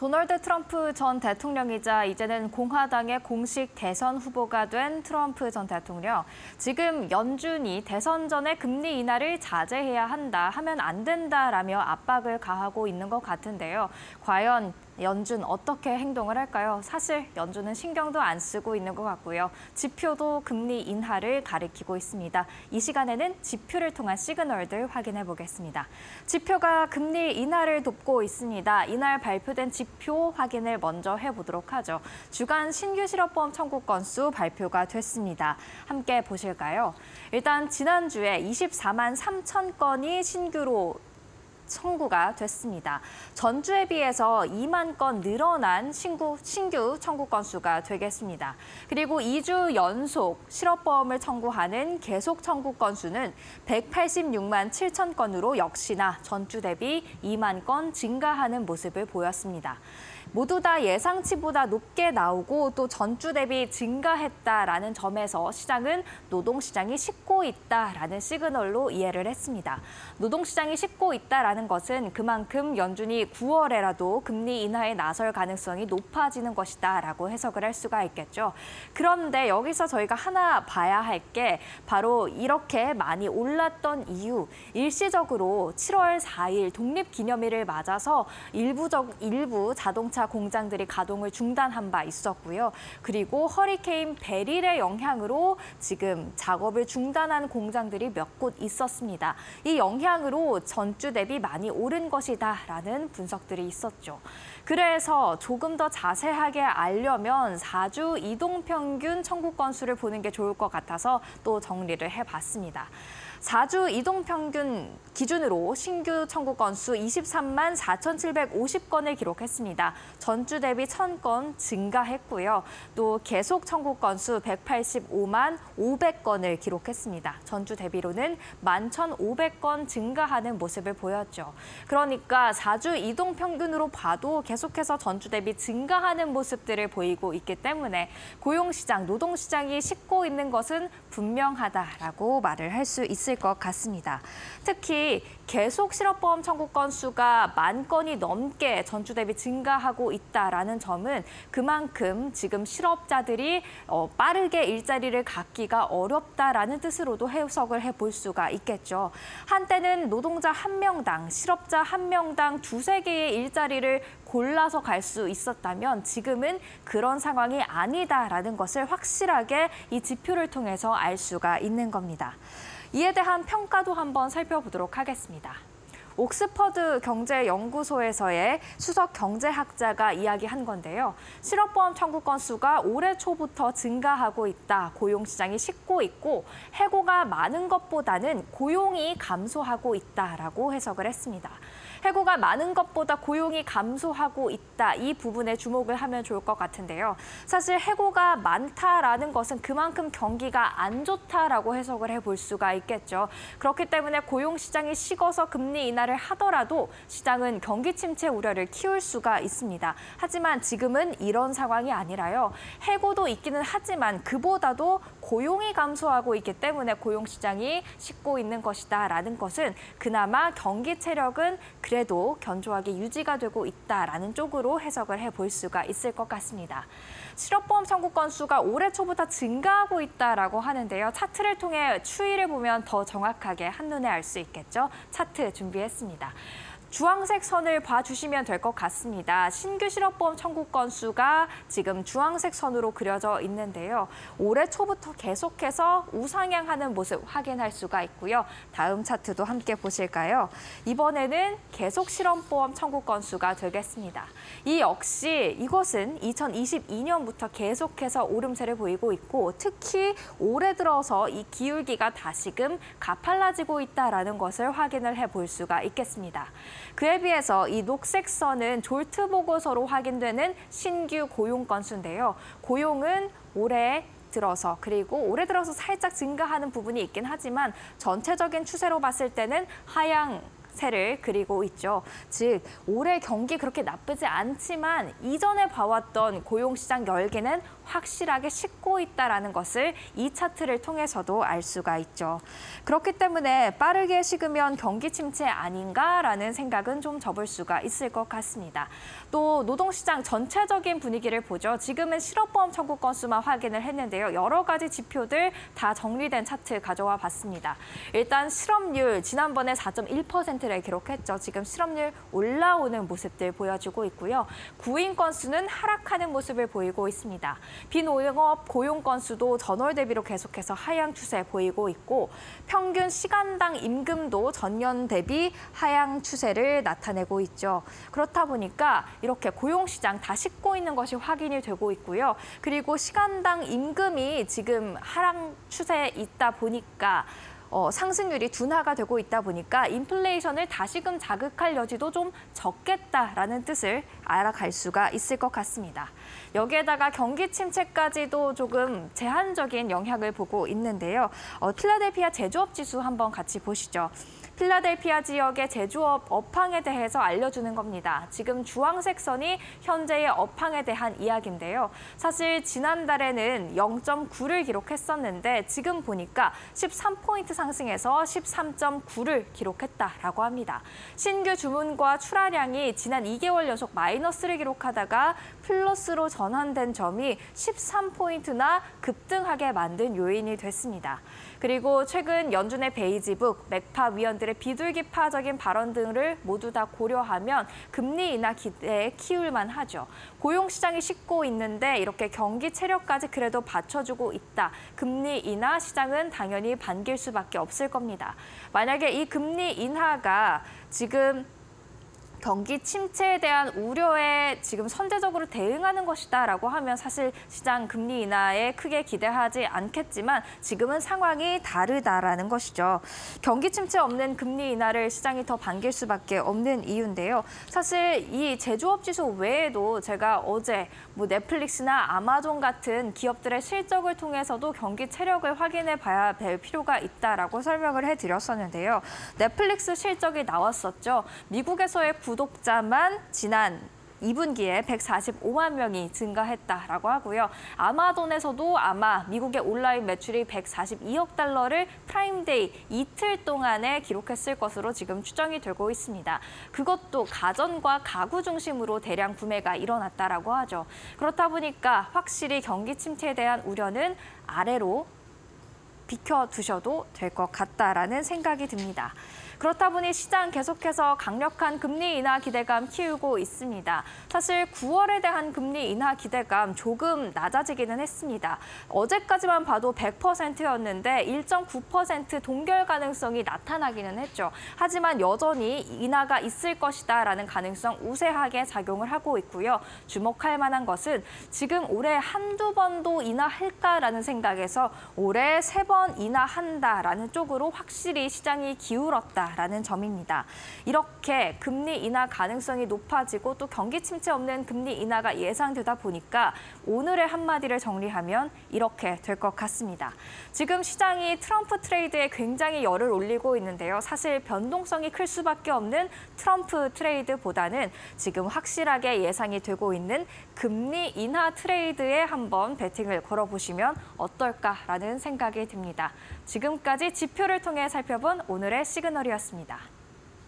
도널드 트럼프 전 대통령이자 이제는 공화당의 공식 대선 후보가 된 트럼프 전 대통령. 지금 연준이 대선 전에 금리 인하를 자제해야 한다, 하면 안 된다라며 압박을 가하고 있는 것 같은데요. 과연 연준 어떻게 행동을 할까요? 사실 연준은 신경도 안 쓰고 있는 것 같고요. 지표도 금리 인하를 가리키고 있습니다. 이 시간에는 지표를 통한 시그널들 확인해 보겠습니다. 지표가 금리 인하를 돕고 있습니다. 이날 발표된 지표 확인을 먼저 해보도록 하죠. 주간 신규 실업보험 청구 건수 발표가 됐습니다. 함께 보실까요? 일단 지난주에 24만 3천 건이 신규로 청구가 됐습니다. 전주에 비해서 2만 건 늘어난 신규 청구 건수가 되겠습니다. 그리고 2주 연속 실업보험을 청구하는 계속 청구 건수는 186만 7천 건으로 역시나 전주 대비 2만 건 증가하는 모습을 보였습니다. 모두 다 예상치보다 높게 나오고 또 전주 대비 증가했다라는 점에서 시장은 노동시장이 식고 있다라는 시그널로 이해를 했습니다. 노동시장이 식고 있다라는 것은 그만큼 연준이 9월에라도 금리 인하에 나설 가능성이 높아지는 것이다라고 해석을 할 수가 있겠죠. 그런데 여기서 저희가 하나 봐야 할 게 바로 이렇게 많이 올랐던 이유, 일시적으로 7월 4일 독립기념일을 맞아서 일부 자동차 공장들이 가동을 중단한 바 있었고요. 그리고 허리케인 베릴의 영향으로 지금 작업을 중단한 공장들이 몇 곳 있었습니다. 이 영향으로 전주 대비 많이 오른 것이다라는 분석들이 있었죠. 그래서 조금 더 자세하게 알려면 4주 이동평균 청구 건수를 보는 게 좋을 것 같아서 또 정리를 해봤습니다. 4주 이동평균 기준으로 신규 청구 건수 23만 4,750건을 기록했습니다. 전주 대비 1,000건 증가했고요. 또 계속 청구 건수 185만 500건을 기록했습니다. 전주 대비로는 11,500건 증가하는 모습을 보였죠. 그러니까 4주 이동평균으로 봐도 계속해서 전주 대비 증가하는 모습들을 보이고 있기 때문에 고용시장, 노동시장이 식고 있는 것은 분명하다라고 말을 할 수 있을 것 같습니다. 특히 계속 실업보험 청구 건수가 10,000 건이 넘게 전주 대비 증가하고 있다라는 점은 그만큼 지금 실업자들이 빠르게 일자리를 갖기가 어렵다라는 뜻으로도 해석을 해볼 수가 있겠죠. 한때는 노동자 1명당, 실업자 1명당 2~3개의 일자리를 골라서 갈 수 있었다면 지금은 그런 상황이 아니다라는 것을 확실하게 이 지표를 통해서 알 수가 있는 겁니다. 이에 대한 평가도 한번 살펴보도록 하겠습니다. 옥스퍼드 경제연구소에서의 수석 경제학자가 이야기한 건데요. 실업보험 청구 건수가 올해 초부터 증가하고 있다. 고용시장이 식고 있고 해고가 많은 것보다는 고용이 감소하고 있다라고 해석을 했습니다. 해고가 많은 것보다 고용이 감소하고 있다. 이 부분에 주목을 하면 좋을 것 같은데요. 사실 해고가 많다라는 것은 그만큼 경기가 안 좋다라고 해석을 해볼 수가 있겠죠. 그렇기 때문에 고용시장이 식어서 금리 인하를 하더라도 시장은 경기 침체 우려를 키울 수가 있습니다. 하지만 지금은 이런 상황이 아니라요. 해고도 있기는 하지만 그보다도 고용이 감소하고 있기 때문에 고용시장이 식고 있는 것이다라는 것은 그나마 경기 체력은 그래도 견조하게 유지가 되고 있다라는 쪽으로 해석을 해볼 수가 있을 것 같습니다. 실업보험 청구 건수가 올해 초부터 증가하고 있다라고 하는데요. 차트를 통해 추이를 보면 더 정확하게 한눈에 알 수 있겠죠. 차트 준비했습니다. 주황색 선을 봐주시면 될 것 같습니다. 신규 실업보험 청구 건수가 지금 주황색 선으로 그려져 있는데요. 올해 초부터 계속해서 우상향하는 모습 확인할 수가 있고요. 다음 차트도 함께 보실까요? 이번에는 계속 실업보험 청구 건수가 되겠습니다. 이 역시 이것은 2022년부터 계속해서 오름세를 보이고 있고 특히 올해 들어서 이 기울기가 다시금 가팔라지고 있다는 것을 확인을 해볼 수가 있겠습니다. 그에 비해서 이 녹색 선은 졸트 보고서로 확인되는 신규 고용 건수인데요. 고용은 올해 들어서 살짝 증가하는 부분이 있긴 하지만 전체적인 추세로 봤을 때는 하향 새를 그리고 있죠. 즉, 올해 경기 그렇게 나쁘지 않지만 이전에 봐왔던 고용시장 열기는 확실하게 식고 있다는 것을 이 차트를 통해서도 알 수가 있죠. 그렇기 때문에 빠르게 식으면 경기 침체 아닌가라는 생각은 좀 접을 수가 있을 것 같습니다. 또 노동시장 전체적인 분위기를 보죠. 지금은 실업보험 청구 건수만 확인을 했는데요. 여러 가지 지표들 다 정리된 차트 가져와 봤습니다. 일단 실업률 지난번에 4.1%를 기록했죠. 지금 실업률 올라오는 모습들 보여주고 있고요. 구인 건수는 하락하는 모습을 보이고 있습니다. 비노영업 고용 건수도 전월 대비로 계속해서 하향 추세 보이고 있고 평균 시간당 임금도 전년 대비 하향 추세를 나타내고 있죠. 그렇다 보니까 이렇게 고용시장 다 식고 있는 것이 확인이 되고 있고요. 그리고 시간당 임금이 지금 하락 추세에 있다 보니까 상승률이 둔화가 되고 있다 보니까 인플레이션을 다시금 자극할 여지도 좀 적겠다라는 뜻을 알아갈 수가 있을 것 같습니다. 여기에다가 경기 침체까지도 조금 제한적인 영향을 보고 있는데요. 필라델피아 제조업 지수 한번 같이 보시죠. 필라델피아 지역의 제조업 업황에 대해서 알려주는 겁니다. 지금 주황색 선이 현재의 업황에 대한 이야기인데요. 사실 지난달에는 0.9를 기록했었는데 지금 보니까 13포인트 상승해서 13.9를 기록했다라고 합니다. 신규 주문과 출하량이 지난 2개월 연속 마이너스를 기록하다가 플러스로 전환된 점이 13포인트나 급등하게 만든 요인이 됐습니다. 그리고 최근 연준의 베이지북, 맥파 위원들의 비둘기파적인 발언 등을 모두 다 고려하면 금리 인하 기대에 키울만 하죠. 고용시장이 식고 있는데 이렇게 경기 체력까지 그래도 받쳐주고 있다. 금리 인하 시장은 당연히 반길 수밖에 없을 겁니다. 만약에 이 금리 인하가 지금 경기 침체에 대한 우려에 지금 선제적으로 대응하는 것이다라고 하면 사실 시장 금리 인하에 크게 기대하지 않겠지만 지금은 상황이 다르다라는 것이죠. 경기 침체 없는 금리 인하를 시장이 더 반길 수밖에 없는 이유인데요. 사실 이 제조업 지수 외에도 제가 어제 넷플릭스나 아마존 같은 기업들의 실적을 통해서도 경기 체력을 확인해 봐야 될 필요가 있다라고 설명을 해드렸었는데요. 넷플릭스 실적이 나왔었죠. 미국에서의 구독자만 지난 2분기에 145만 명이 증가했다라고 하고요. 아마존에서도 아마 미국의 온라인 매출이 142억 달러를 프라임데이 이틀 동안에 기록했을 것으로 지금 추정이 되고 있습니다. 그것도 가전과 가구 중심으로 대량 구매가 일어났다라고 하죠. 그렇다 보니까 확실히 경기 침체에 대한 우려는 아래로 비켜두셔도 될 것 같다라는 생각이 듭니다. 그렇다 보니 시장 계속해서 강력한 금리 인하 기대감 키우고 있습니다. 사실 9월에 대한 금리 인하 기대감 조금 낮아지기는 했습니다. 어제까지만 봐도 100%였는데 1.9% 동결 가능성이 나타나기는 했죠. 하지만 여전히 인하가 있을 것이다라는 가능성 우세하게 작용을 하고 있고요. 주목할 만한 것은 지금 올해 한두 번도 인하할까라는 생각에서 올해 3번 인하한다라는 쪽으로 확실히 시장이 기울었다. 라는 점입니다. 이렇게 금리 인하 가능성이 높아지고 또 경기 침체 없는 금리 인하가 예상되다 보니까 오늘의 한마디를 정리하면 이렇게 될 것 같습니다. 지금 시장이 트럼프 트레이드에 굉장히 열을 올리고 있는데요. 사실 변동성이 클 수밖에 없는 트럼프 트레이드보다는 지금 확실하게 예상이 되고 있는 금리 인하 트레이드에 한번 베팅을 걸어보시면 어떨까라는 생각이 듭니다. 지금까지 지표를 통해 살펴본 오늘의 시그널이었습니다.